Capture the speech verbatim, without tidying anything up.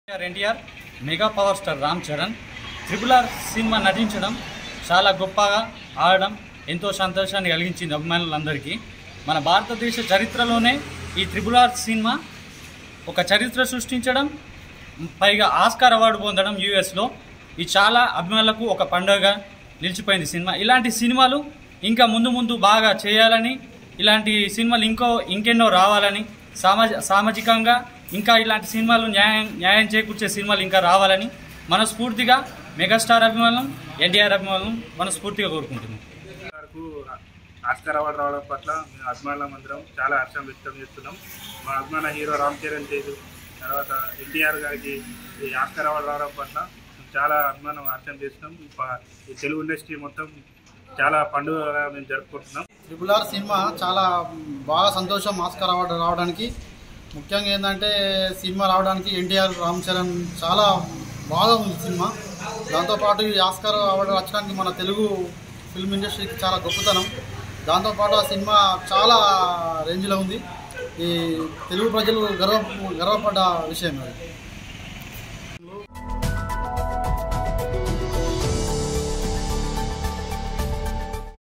NTR mega power star Ram Charan triple R cinema నటించడం చాలా గొప్పగా ఆడడం ఎంతో సంతోషాన్ని కలిగించింది అభిమానులందరికీ. మన భారతదేశ చరిత్రలోనే ఈ ట్రిపుల్ ఆర్ సినిమా ఒక చరిత్ర సృష్టించడం, పైగా ఆస్కార్ అవార్డు పొందడం యూఎస్లో, ఇది చాలా అభిమానులకు ఒక పండుగగా నిలిచిపోయింది సినిమా. ఇలాంటి సినిమాలు ఇంకా ముందు ముందు బాగా చేయాలని, ఇలాంటి సినిమాలు ఇంకో ఇంకెన్నో రావాలని, సామాజ సామాజికంగా ఇంకా ఇలాంటి సినిమాలు న్యాయం న్యాయం చేకూర్చే సినిమాలు ఇంకా రావాలని మనస్ఫూర్తిగా మెగాస్టార్ అభిమానులు, ఎన్టీఆర్ అభిమానులు మనస్ఫూర్తిగా కోరుకుంటున్నాం. ఆస్కార్ అవార్డు రావడం పట్ల మేము అభిమానులం అందరం చాలా హర్షం వ్యక్తం చేస్తున్నాం. మా అభిమాన హీరో రామ్ చరణ్ తేజ్ తర్వాత ఎన్టీఆర్ గారికి ఈ ఆస్కార్ అవార్డు రావడం పట్ల చాలా అభిమానం హర్షం చేస్తున్నాం. ఈ తెలుగు ఇండస్ట్రీ మొత్తం చాలా పండుగగా మేము జరుపుకుంటున్నాం. ట్రిపుల్ ఆర్ సినిమా చాలా బాగా సంతోషం ఆస్కార్ అవార్డు రావడానికి. ముఖ్యంగా ఏంటంటే సినిమా రావడానికి ఎన్టీఆర్ రామ్ చరణ్ చాలా బాగా ఉంది సినిమా. దాంతోపాటు ఈ ఆస్కార్ అవార్డు వచ్చడానికి మన తెలుగు ఫిల్మ్ ఇండస్ట్రీకి చాలా గొప్పతనం. దాంతోపాటు ఆ సినిమా చాలా రేంజ్లో ఉంది. ఈ తెలుగు ప్రజలు గర్వ గర్వపడ్డ విషయం అది.